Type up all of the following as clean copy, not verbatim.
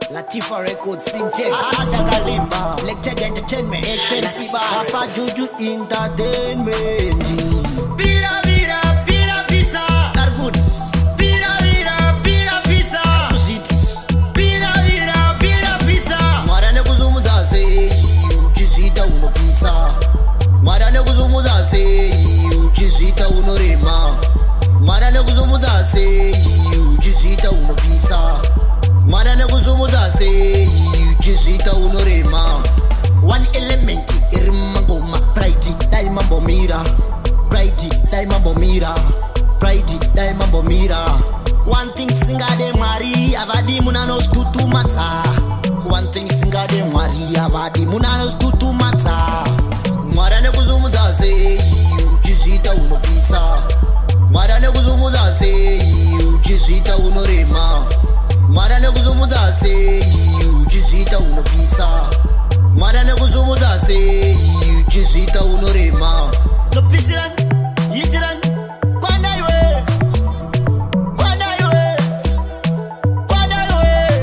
Latifa Records, Simtex, Adagalimba, Lecteg Entertainment, XNC Papa Juju Entertainment. Vira, vira, vira, pizza. Arguts. Vira, vira, vira, pizza. Zits. Vira, vira, vira, pizza. Marane kuzumuza sei, uchizita uno pizza. Marane kuzumuza sei, uchizita uno rema. Marane kuzumuza sei, uchizita uno pizza. Marane kuzumuza sei, uchizita uno rema. One element irima ngoma, pride dai mambo mira. Pride dai mambo mira. Pride dai mambo mira. One thing singa de mari avadi munanos tutu mata. One thing singa de mari avadi munanos tutu mata. Marane kuzumuza sei, uchizita uno pizza. Marane kuzumuza sei, uchizita uno rema. Marane kuzumuza sei, uchizita uno pizza. Marane kuzumuza sei, uchizita uno rema. No pisiran, yitiran, kwana ywe, kwana ywe, kwana ywe.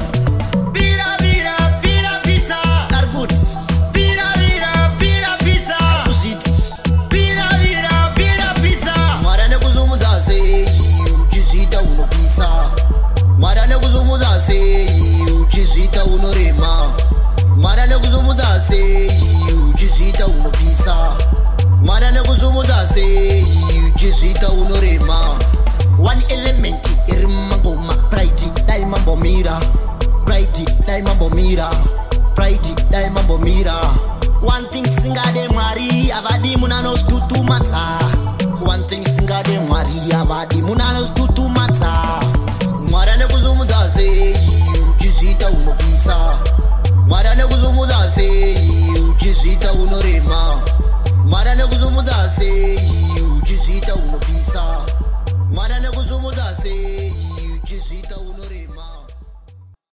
Vira, vira, vira pizza. Arguts. Vira, vira, vira pizza. Uzits. Vira, vira, vira pizza. Marane kuzumuza sei, uchizita uno pizza. Marane kuzumuza sei, uchizita uno rema. Marane kuzumuza sei, uchizita uno pizza. Marane kuzumuza sei, uchizita uno rema. One element irima ngoma, pride dai mambo mira. Pride dai mambo mira. Pride dai mambo mira. One thing singa de mari avadi munanos tutu mata. One thing singa de mari avadi munanos tutu mata. Marane kuzumuza sei, uchizita uno pizza. Marane kuzumuza sei, uchizita uno rema. Marane kuzumuza sei, uchizita uno pizza. Marane